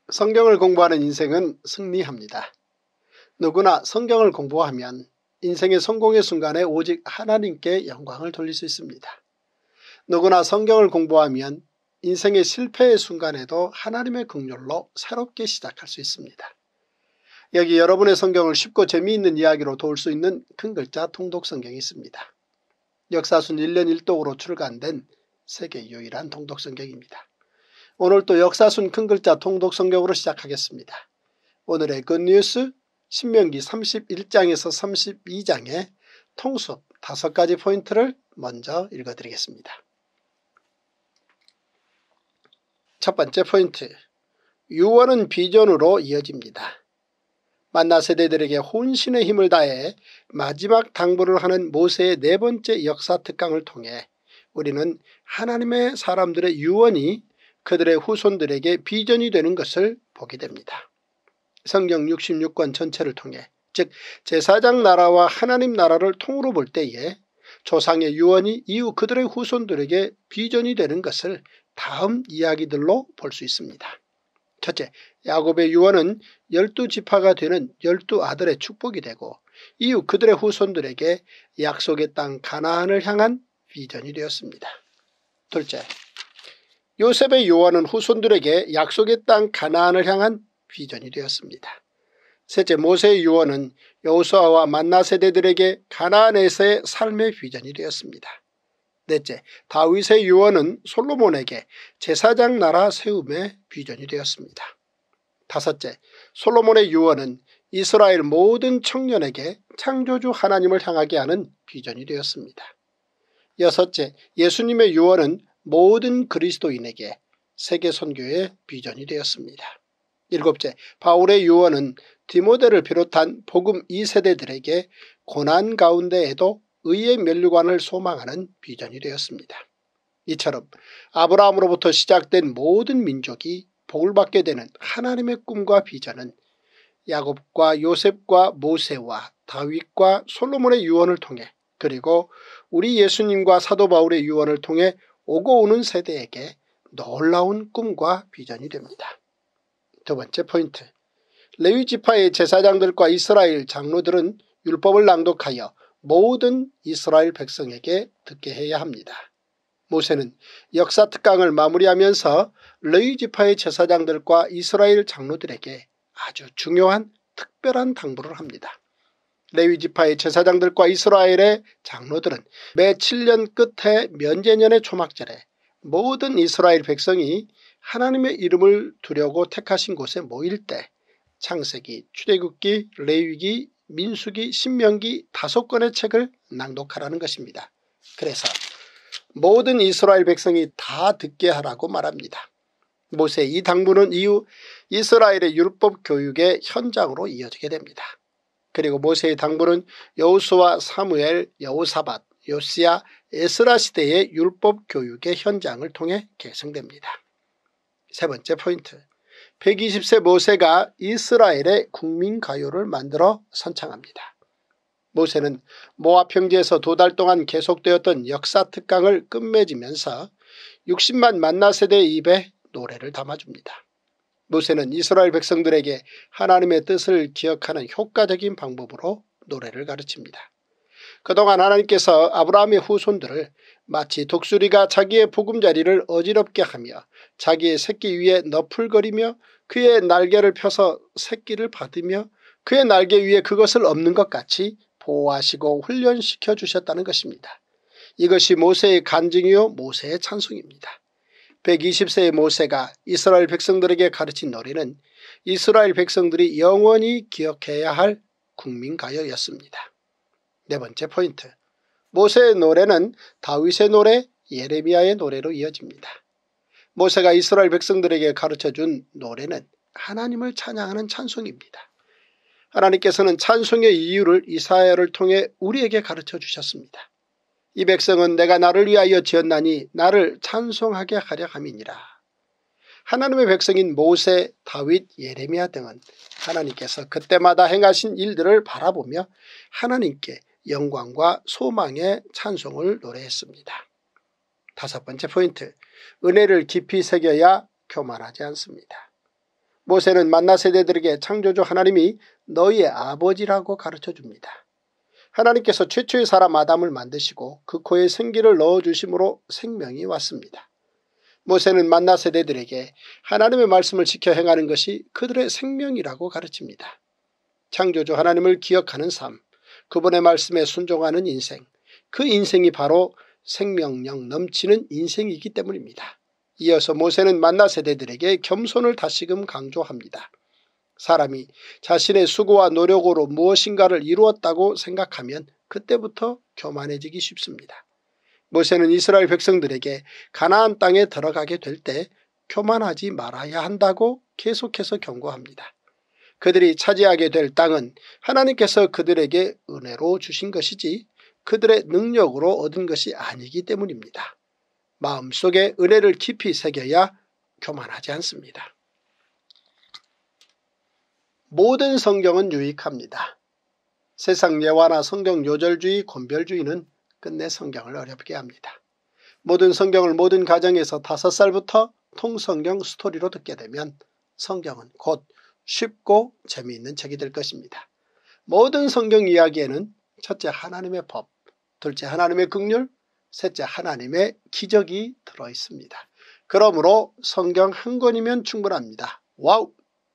성경을 공부하는 인생은 승리합니다. 누구나 성경을 공부하면 인생의 성공의 순간에 오직 하나님께 영광을 돌릴 수 있습니다. 누구나 성경을 공부하면 인생의 실패의 순간에도 하나님의 긍휼로 새롭게 시작할 수 있습니다. 여기 여러분의 성경을 쉽고 재미있는 이야기로 도울 수 있는 큰 글자 통독 성경이 있습니다. 역사순 1년 1독으로 출간된 세계 유일한 통독 성경입니다. 오늘 또 역사순 큰 글자 통독 성경으로 시작하겠습니다. 오늘의 굿뉴스 신명기 31장에서 32장의 통수 5가지 포인트를 먼저 읽어드리겠습니다. 첫 번째 포인트, 유언은 비전으로 이어집니다. 만나 세대들에게 혼신의 힘을 다해 마지막 당부를 하는 모세의 네 번째 역사 특강을 통해 우리는 하나님의 사람들의 유언이 그들의 후손들에게 비전이 되는 것을 보게 됩니다. 성경 66권 전체를 통해 즉 제사장 나라와 하나님 나라를 통으로 볼 때에 조상의 유언이 이후 그들의 후손들에게 비전이 되는 것을 다음 이야기들로 볼 수 있습니다. 첫째, 야곱의 유언은 12지파가 되는 12아들의 축복이 되고 이후 그들의 후손들에게 약속의 땅 가나안을 향한 비전이 되었습니다. 둘째, 요셉의 유언은 후손들에게 약속의 땅 가나안을 향한 비전이 되었습니다. 셋째, 모세의 유언은 여호수아와 만나 세대들에게 가나안에서의 삶의 비전이 되었습니다. 넷째, 다윗의 유언은 솔로몬에게 제사장 나라 세움의 비전이 되었습니다. 다섯째, 솔로몬의 유언은 이스라엘 모든 청년에게 창조주 하나님을 향하게 하는 비전이 되었습니다. 여섯째, 예수님의 유언은 모든 그리스도인에게 세계 선교의 비전이 되었습니다. 일곱째, 바울의 유언은 디모데를 비롯한 복음 2세대들에게 고난 가운데에도 의의 면류관을 소망하는 비전이 되었습니다. 이처럼 아브라함으로부터 시작된 모든 민족이 복을 받게 되는 하나님의 꿈과 비전은 야곱과 요셉과 모세와 다윗과 솔로몬의 유언을 통해 그리고 우리 예수님과 사도 바울의 유언을 통해 오고 오는 세대에게 놀라운 꿈과 비전이 됩니다. 두 번째 포인트, 레위지파의 제사장들과 이스라엘 장로들은 율법을 낭독하여 모든 이스라엘 백성에게 듣게 해야 합니다. 모세는 역사 특강을 마무리하면서 레위지파의 제사장들과 이스라엘 장로들에게 아주 중요한 특별한 당부를 합니다. 레위지파의 제사장들과 이스라엘의 장로들은 매 7년 끝에 면제년의 초막절에 모든 이스라엘 백성이 하나님의 이름을 두려고 택하신 곳에 모일 때 창세기, 출애굽기, 레위기, 민수기, 신명기 5권의 책을 낭독하라는 것입니다. 그래서 모든 이스라엘 백성이 다 듣게 하라고 말합니다. 모세의 이 당부는 이후 이스라엘의 율법 교육의 현장으로 이어지게 됩니다. 그리고 모세의 당부는 여호수아, 사무엘, 여호사밧, 요시야, 에스라 시대의 율법 교육의 현장을 통해 계승됩니다. 세 번째 포인트, 120세 모세가 이스라엘의 국민가요를 만들어 선창합니다. 모세는 모압 평지에서 2달 동안 계속되었던 역사 특강을 끝맺으면서 60만 만나 세대의 입에 노래를 담아줍니다. 모세는 이스라엘 백성들에게 하나님의 뜻을 기억하는 효과적인 방법으로 노래를 가르칩니다. 그동안 하나님께서 아브라함의 후손들을 마치 독수리가 자기의 보금자리를 어지럽게 하며 자기의 새끼 위에 너풀거리며 그의 날개를 펴서 새끼를 받으며 그의 날개 위에 그것을 엎는 것 같이 보호하시고 훈련시켜 주셨다는 것입니다. 이것이 모세의 간증이요 모세의 찬송입니다. 120세의 모세가 이스라엘 백성들에게 가르친 노래는 이스라엘 백성들이 영원히 기억해야 할 국민가요였습니다. 네 번째 포인트, 모세의 노래는 다윗의 노래, 예레미야의 노래로 이어집니다. 모세가 이스라엘 백성들에게 가르쳐준 노래는 하나님을 찬양하는 찬송입니다. 하나님께서는 찬송의 이유를 이사야를 통해 우리에게 가르쳐 주셨습니다. 이 백성은 내가 나를 위하여 지었나니 나를 찬송하게 하려 함이니라. 하나님의 백성인 모세, 다윗, 예레미야 등은 하나님께서 그때마다 행하신 일들을 바라보며 하나님께 영광과 소망의 찬송을 노래했습니다. 다섯 번째 포인트, 은혜를 깊이 새겨야 교만하지 않습니다. 모세는 만나 세대들에게 창조주 하나님이 너희의 아버지라고 가르쳐줍니다. 하나님께서 최초의 사람 아담을 만드시고 그 코에 생기를 넣어주심으로 생명이 왔습니다. 모세는 만나 세대들에게 하나님의 말씀을 지켜 행하는 것이 그들의 생명이라고 가르칩니다. 창조주 하나님을 기억하는 삶, 그분의 말씀에 순종하는 인생, 그 인생이 바로 생명력 넘치는 인생이기 때문입니다. 이어서 모세는 만나 세대들에게 겸손을 다시금 강조합니다. 사람이 자신의 수고와 노력으로 무엇인가를 이루었다고 생각하면 그때부터 교만해지기 쉽습니다. 모세는 이스라엘 백성들에게 가나안 땅에 들어가게 될 때 교만하지 말아야 한다고 계속해서 경고합니다. 그들이 차지하게 될 땅은 하나님께서 그들에게 은혜로 주신 것이지 그들의 능력으로 얻은 것이 아니기 때문입니다. 마음속에 은혜를 깊이 새겨야 교만하지 않습니다. 모든 성경은 유익합니다. 세상 예화나 성경 요절주의, 곤별주의는 끝내 성경을 어렵게 합니다. 모든 성경을 모든 가정에서 5살부터 통성경 스토리로 듣게 되면 성경은 곧 쉽고 재미있는 책이 될 것입니다. 모든 성경 이야기에는 첫째 하나님의 법, 둘째 하나님의 긍휼, 셋째 하나님의 기적이 들어있습니다. 그러므로 성경 한 권이면 충분합니다. 와우!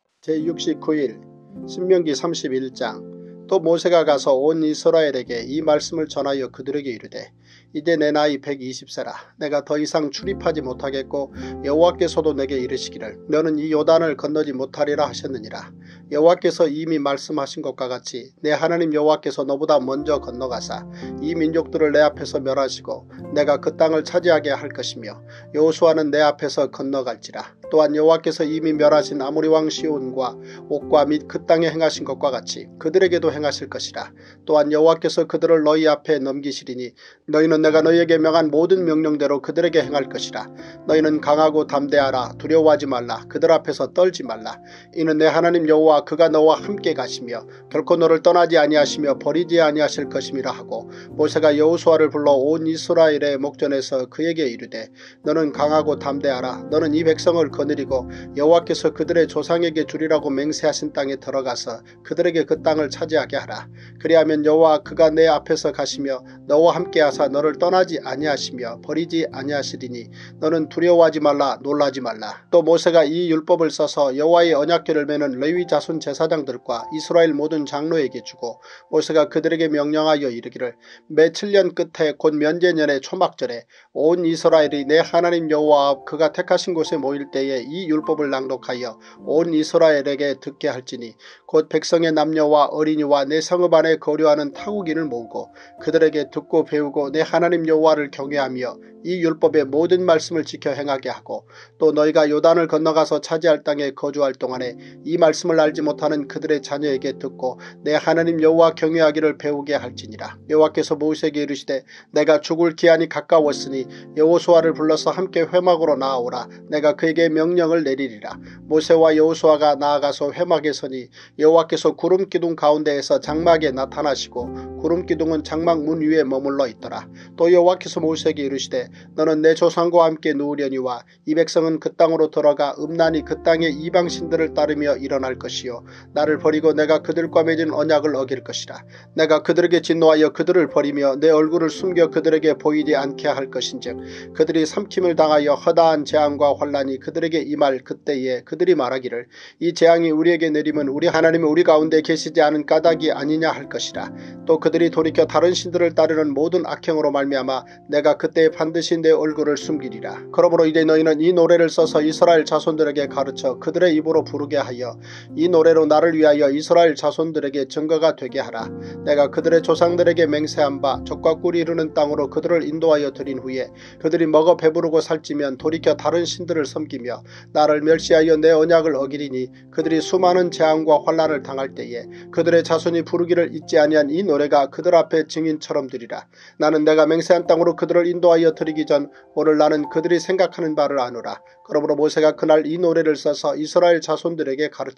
제69일 신명기 31장. 또 모세가 가서 온 이스라엘에게 이 말씀을 전하여 그들에게 이르되 이제 내 나이 120세라 내가 더 이상 출입하지 못하겠고 여호와께서도 내게 이르시기를 너는 이 요단을 건너지 못하리라 하셨느니라. 여호와께서 이미 말씀하신 것과 같이 내 하나님 여호와께서 너보다 먼저 건너가사 이 민족들을 내 앞에서 멸하시고 내가 그 땅을 차지하게 할 것이며 여호수아는 내 앞에서 건너갈지라. 또한 여호와께서 이미 멸하신 아모리 왕 시온과 옥과 및 그 땅에 행하신 것과 같이 그들에게도 행하실 것이라. 또한 여호와께서 그들을 너희 앞에 넘기시리니 너희는 내가 너희에게 명한 모든 명령대로 그들에게 행할 것이라. 너희는 강하고 담대하라. 두려워하지 말라. 그들 앞에서 떨지 말라. 이는 내 하나님 여호와 그가 너와 함께 가시며 결코 너를 떠나지 아니하시며 버리지 아니하실 것임이라 하고 모세가 여호수아를 불러 온 이스라엘의 목전에서 그에게 이르되 너는 강하고 담대하라. 너는 이 백성을 거느리고 여호와께서 그들의 조상에게 주리라고 맹세하신 땅에 들어가서 그들에게 그 땅을 차지하게 하라. 그리하면 여호와 그가 내 앞에서 가시며 너와 함께 하사 너를 떠나지 아니하시며 버리지 아니하시리니 너는 두려워하지 말라. 놀라지 말라. 또 모세가 이 율법을 써서 여호와의 언약궤를 메는 레위 자손 제사장들과 이스라엘 모든 장로에게 주고 모세가 그들에게 명령하여 이르기를 매 7년 끝에 곧 면제년의 초막절에 온 이스라엘이 내 하나님 여호와 앞 그가 택하신 곳에 모일 때에 이 율법을 낭독하여 온 이스라엘에게 듣게 할지니 곧 백성의 남녀와 어린이와 내 성읍 안에 거류하는 타국인을 모으고 그들에게 듣고 배우고 내 하나님 여호와를 경외하며 이 율법의 모든 말씀을 지켜 행하게 하고 또 너희가 요단을 건너가서 차지할 땅에 거주할 동안에 이 말씀을 알지 못하는 그들의 자녀에게 듣고 내 하나님 여호와 경외하기를 배우게 할지니라. 여호와께서 모세에게 이르시되 내가 죽을 기한이 가까웠으니 여호수아를 불러서 함께 회막으로 나아오라. 내가 그에게 명령을 내리리라. 모세와 여호수아가 나아가서 회막에 서니 여호와께서 구름기둥 가운데에서 장막에 나타나시고 구름기둥은 장막 문 위에 머물러 있더라. 또 여호와께서 모세에게 이르시되 너는 내 조상과 함께 누우려니와 이 백성은 그 땅으로 들어가 음란히 그 땅의 이방신들을 따르며 일어날 것이요 나를 버리고 내가 그들과 맺은 언약을 어길 것이라. 내가 그들에게 진노하여 그들을 버리며 내 얼굴을 숨겨 그들에게 보이지 않게 할 것인즉 그들이 삼킴을 당하여 허다한 재앙과 환란이 그들에게 임할 그때에 그들이 말하기를 이 재앙이 우리에게 내리면 우리 하나님이 우리 가운데 계시지 않은 까닭이 아니냐 할 것이라. 또 그들이 돌이켜 다른 신들을 따르는 모든 악행으로 말미암아 내가 그때에 반드시 내 얼굴을 숨기리라. 그러므로 이제 너희는 이 노래를 써서 이스라엘 자손들에게 가르쳐 그들의 입으로 부르게 하여 이 노래로 나를 위하여 이스라엘 자손들에게 증거가 되게 하라. 내가 그들의 조상들에게 맹세한 바 젖과 꿀이 이르는 땅으로 그들을 인도하여 드린 후에 그들이 먹어 배부르고 살찌면 돌이켜 다른 신들을 섬기며 나를 멸시하여 내 언약을 어기리니 그들이 수많은 재앙과 환난을 당할 때에 그들의 자손이 부르기를 잊지 아니한 이 노래가 그들 앞에 증인처럼 되리라. 나는 내가 맹세한 땅으로 그들을 인도하여 드리기 전 오늘 나는 그들이 생각하는 바를 아노라. 그러므로 모세가 그날 이 노래를 써서 이스라엘 자손들에게 가르쳤더라.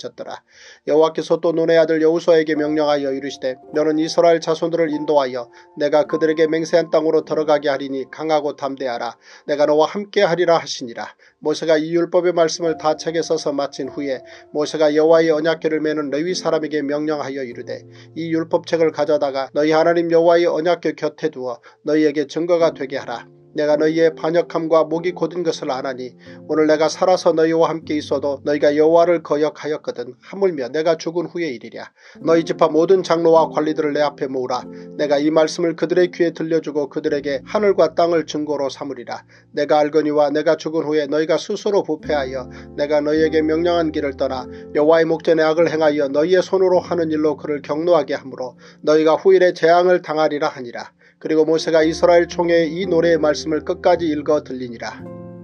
여호와께서 또 눈의 아들 여호수아에게 명령하여 이르시되 너는 이스라엘 자손들을 인도하여 내가 그들에게 맹세한 땅으로 들어가게 하리니 강하고 담대하라. 내가 너와 함께 하리라 하시니라. 모세가 이 율법의 말씀을 다 책에 써서 마친 후에 모세가 여호와의 언약궤를 메는 레위 사람에게 명령하여 이르되 이 율법책을 가져다가 너희 하나님 여호와의 언약궤 곁에 두어 너희에게 증거가 되게 하라. 내가 너희의 반역함과 목이 곧은 것을 아나니 오늘 내가 살아서 너희와 함께 있어도 너희가 여호와를 거역하였거든. 하물며 내가 죽은 후의 일이랴. 너희 지파 모든 장로와 관리들을 내 앞에 모으라. 내가 이 말씀을 그들의 귀에 들려주고 그들에게 하늘과 땅을 증거로 삼으리라. 내가 알거니와 내가 죽은 후에 너희가 스스로 부패하여 내가 너희에게 명령한 길을 떠나 여호와의 목전에 악을 행하여 너희의 손으로 하는 일로 그를 경노하게 하므로 너희가 후일에 재앙을 당하리라 하니라. 그리고 모세가 이스라엘 총회에 이 노래의 말씀을 끝까지 읽어 들리니라.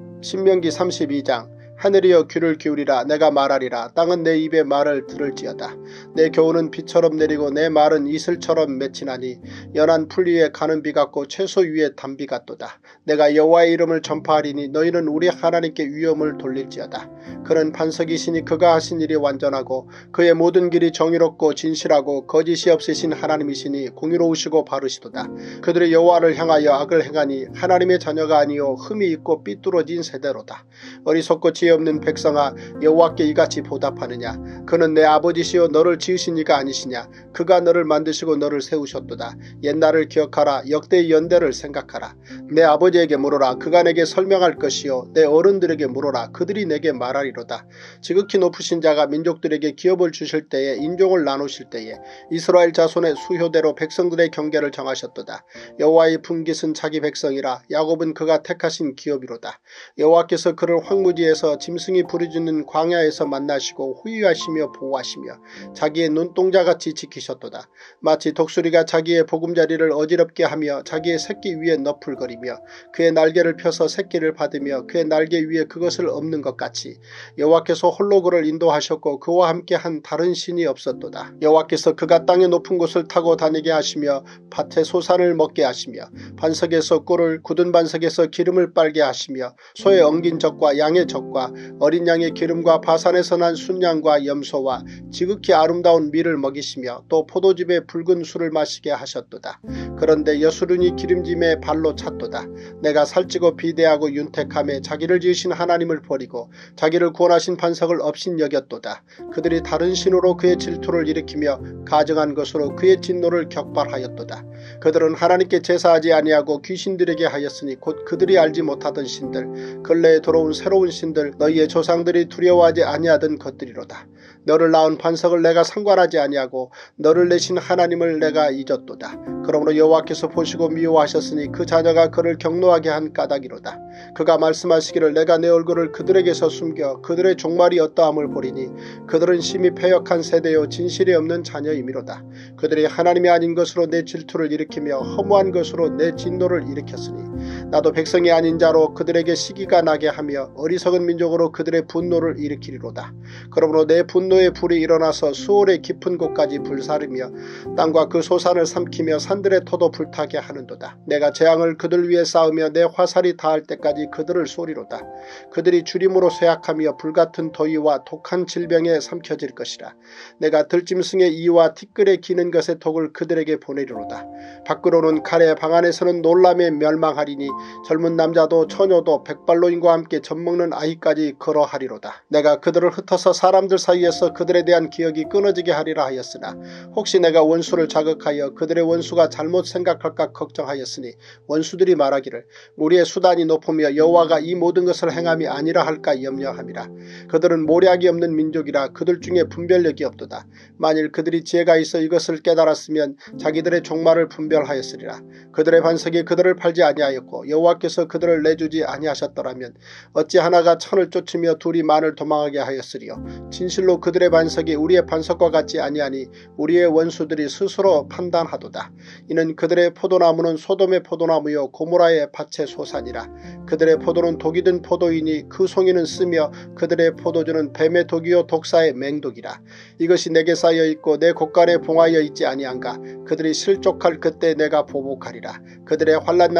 신명기 32장. 하늘이여 귀를 기울이라. 내가 말하리라. 땅은 내 입의 말을 들을지어다. 내 교훈은 비처럼 내리고 내 말은 이슬처럼 맺히나니 연한 풀 위에 가는 비 같고 채소 위에 단비 같도다. 내가 여호와의 이름을 전파하리니 너희는 우리 하나님께 위엄을 돌릴지어다. 그는 반석이시니 그가 하신 일이 완전하고 그의 모든 길이 정의롭고 진실하고 거짓이 없으신 하나님이시니 공의로우시고 바르시도다. 그들의 여호와를 향하여 악을 행하니 하나님의 자녀가 아니요 흠이 있고 삐뚤어진 세대로다. 어리석고 지혜 없는 백성아, 여호와께 이같이 보답하느냐. 그는 내 아버지시여 너를 지으신 이가 아니시냐. 그가 너를 만드시고 너를 세우셨도다. 옛날을 기억하라. 역대의 연대를 생각하라. 내 아버지에게 물어라. 그가 내게 설명할 것이요 내 어른들에게 물어라. 그들이 내게 말하리로다. 지극히 높으신 자가 민족들에게 기업을 주실 때에 인종을 나누실 때에 이스라엘 자손의 수효대로 백성들의 경계를 정하셨도다. 여호와의 분깃은 자기 백성이라. 야곱은 그가 택하신 기업이로다. 여호와께서 그를 황무지에서 짐승이 부르짖는 광야에서 만나시고 후유하시며 보호하시며 자기의 눈동자같이 지키셨도다. 마치 독수리가 자기의 보금자리를 어지럽게 하며 자기의 새끼 위에 너풀거리며 그의 날개를 펴서 새끼를 받으며 그의 날개 위에 그것을 엎는 것 같이 여호와께서 홀로 그를 인도하셨고 그와 함께한 다른 신이 없었도다. 여호와께서 그가 땅의 높은 곳을 타고 다니게 하시며 밭에 소산을 먹게 하시며 반석에서 꿀을 굳은 반석에서 기름을 빨게 하시며 소의 엉긴 젖과 양의 젖과 어린 양의 기름과 바산에서 난 순양과 염소와 지극히 아름다운 밀을 먹이시며 또 포도즙의 붉은 술을 마시게 하셨도다. 그런데 여수run이 기름짐에 발로 찼도다. 내가 살찌고 비대하고 윤택함에 자기를 지으신 하나님을 버리고 자기를 구원하신 반석을 업신여겼도다. 그들이 다른 신으로 그의 질투를 일으키며 가증한 것으로 그의 진노를 격발하였도다. 그들은 하나님께 제사하지 아니하고 귀신들에게 하였으니 곧 그들이 알지 못하던 신들, 근래에 들어온 새로운 신들, 너희의 조상들이 두려워하지 아니하던 것들이로다. 너를 낳은 반석을 내가 상관하지 아니하고 너를 내신 하나님을 내가 잊었도다. 그러므로 여호와께서 보시고 미워하셨으니 그 자녀가 그를 경노하게 한 까닭이로다. 그가 말씀하시기를 내가 내 얼굴을 그들에게서 숨겨 그들의 종말이 어떠함을 보리니 그들은 심히 패역한 세대요 진실이 없는 자녀이미로다. 그들이 하나님이 아닌 것으로 내 질투를 일으키며 허무한 것으로 내 진노를 일으켰으니 나도 백성이 아닌 자로 그들에게 시기가 나게 하며 어리석은 민족으로 그들의 분노를 일으키리로다. 그러므로 내 분노의 불이 일어나서 수월의 깊은 곳까지 불사르며 땅과 그 소산을 삼키며 산들의 터도 불타게 하는도다. 내가 재앙을 그들 위에 쌓으며 내 화살이 닿을 때까지 그들을 쏘리로다. 그들이 주림으로 쇠약하며 불같은 더위와 독한 질병에 삼켜질 것이라. 내가 들짐승의 이와 티끌에 기는 것의 독을 그들에게 보내리로다. 밖으로는 칼에 방 안에서는 놀람에 멸망하리니 젊은 남자도 처녀도 백발노인과 함께 젖먹는 아이까지 걸어하리로다. 내가 그들을 흩어서 사람들 사이에서 그들에 대한 기억이 끊어지게 하리라 하였으나 혹시 내가 원수를 자극하여 그들의 원수가 잘못 생각할까 걱정하였으니 원수들이 말하기를 우리의 수단이 높으며 여호와가 이 모든 것을 행함이 아니라 할까 염려함이라. 그들은 모략이 없는 민족이라 그들 중에 분별력이 없도다. 만일 그들이 지혜가 있어 이것을 깨달았으면 자기들의 종말을 분별하였으리라. 그들의 반석이 그들을 팔지 아니하였고 여호와께서 그들을 내주지 아니하셨더라면 어찌 하나가 천을 쫓으며 둘이 만을 도망하게 하였으리요. 진실로 그들의 반석이 우리의 반석과 같지 아니하니 우리의 원수들이 스스로 판단하도다. 이는 그들의 포도나무는 소돔의 포도나무요 고모라의 밭의 소산이라. 그들의 포도는 독이 든 포도이니 그 송이는 쓰며 그들의 포도주는 뱀의 독이요 독사의 맹독이라. 이것이 내게 쌓여 있고 내 곳간에 봉하여 있지 아니한가. 그들이 실족할 그때 내가 보복하리라. 그들의 환난 날이 가까우니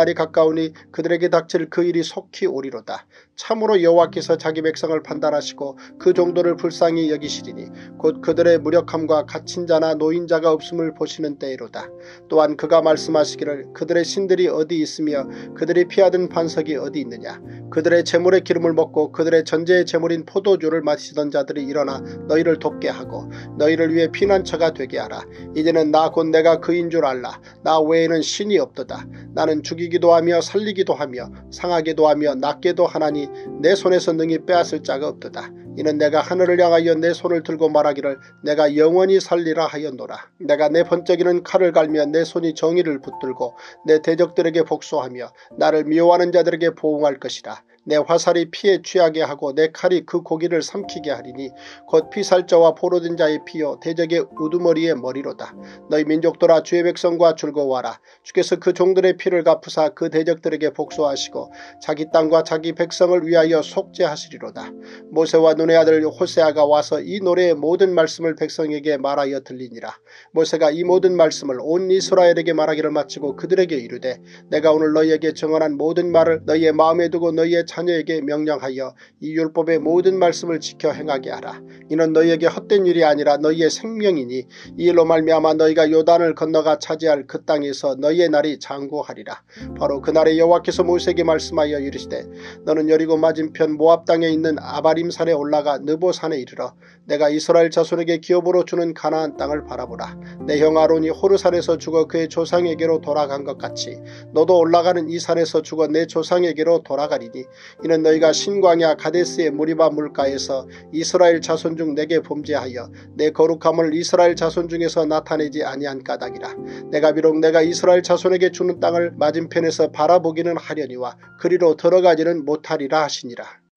다가오니 그들에게 닥칠 그 일이 속히 오리로다. 참으로 여호와께서 자기 백성을 판단하시고 그 종들을 불쌍히 여기시리니 곧 그들의 무력함과 갇힌 자나 노인자가 없음을 보시는 때이로다. 또한 그가 말씀하시기를 그들의 신들이 어디 있으며 그들이 피하던 반석이 어디 있느냐. 그들의 재물의 기름을 먹고 그들의 전제의 재물인 포도주를 마시던 자들이 일어나 너희를 돕게 하고 너희를 위해 피난처가 되게 하라. 이제는 나 곧 내가 그인 줄 알라. 나 외에는 신이 없도다. 나는 죽이기도 하며 살리기도 하며 상하게도 하며 낫게도 하나니 내 손에서 능히 빼앗을 자가 없도다. 이는 내가 하늘을 향하여 내 손을 들고 말하기를 내가 영원히 살리라 하였노라. 내가 내 번쩍이는 칼을 갈며 내 손이 정의를 붙들고 내 대적들에게 복수하며 나를 미워하는 자들에게 보응할 것이라. 내 화살이 피에 취하게 하고 내 칼이 그 고기를 삼키게 하리니 곧 피살자와 포로된 자의 피요 대적의 우두머리의 머리로다. 너희 민족들아 주의 백성과 즐거워하라. 주께서 그 종들의 피를 갚으사 그 대적들에게 복수하시고 자기 땅과 자기 백성을 위하여 속죄하시리로다. 모세와 눈의 아들 호세아가 와서 이 노래의 모든 말씀을 백성에게 말하여 들리니라. 모세가 이 모든 말씀을 온 이스라엘에게 말하기를 마치고 그들에게 이르되 내가 오늘 너희에게 정언한 모든 말을 너희의 마음에 두고 너희의 자녀에게 명령하여 이 율법의 모든 말씀을 지켜 행하게 하라. 이는 너희에게 헛된 일이 아니라 너희의 생명이니 이 일로 말미암아 너희가 요단을 건너가 차지할 그 땅에서 너희의 날이 장구하리라. 바로 그날에 여호와께서 모세에게 말씀하여 이르시되 너는 여리고 맞은편 모압 땅에 있는 아바림산에 올라가 느보산에 이르러 내가 이스라엘 자손에게 기업으로 주는 가나안 땅을 바라보라. 내 형 아론이 호르산에서 죽어 그의 조상에게로 돌아간 것 같이 너도 올라가는 이 산에서 죽어 내 조상에게로 돌아가리니 이는 너희가 신광야 가데스의 무리바 물가에서 이스라엘 자손 중 내게 범죄하여 내 거룩함을 이스라엘 자손 중에서 나타내지 아니한 까닭이라. 내가 비록 내가 이스라엘 자손에게 주는 땅을 맞은편에서 바라보기는 하려니와 그리로 들어가지는 못하리라 하시니라.